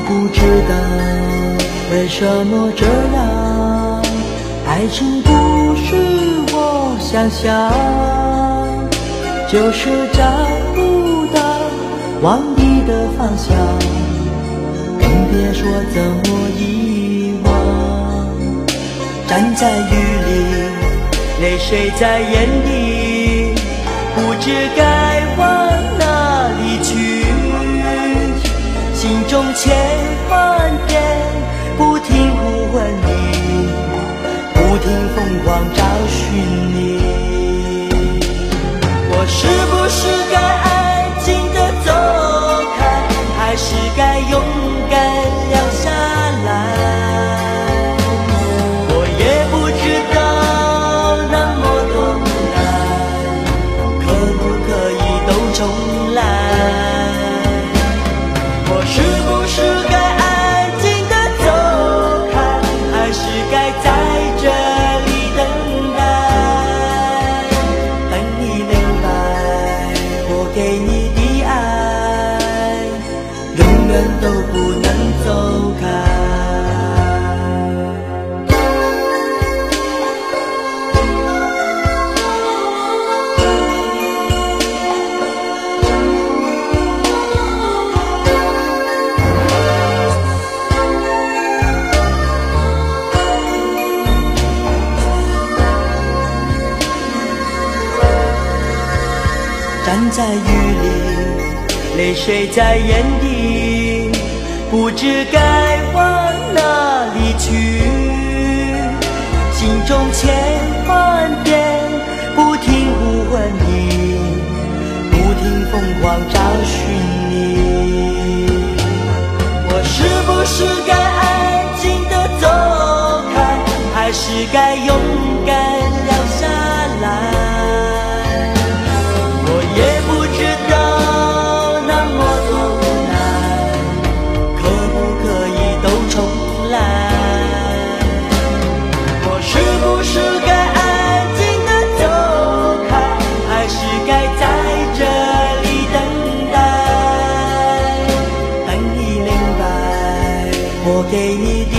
不知道为什么这样，爱情不是我想象，就是找不到往你的方向，更别说怎么遗忘。站在雨里，泪水在眼底，不知该往哪里去，心中千万遍不停呼唤你，不停疯狂找寻你。我是不是该安静地走开，还是该勇敢留下来？我也不知道那么多难，可不可以都重来？我是不是该安静地走开，还是该在这里等待？等你明白，我给你的爱永远都不能走开。站在雨里，泪水在眼底，不知该往哪里去，心中千万遍不停呼唤你，不停疯狂找寻你。我是不是该安静地走开，还是该勇敢留下来？也不知道那么多难，可不可以都重来？我是不是该安静地走开，还是该在这里等待？等你明白，我给你的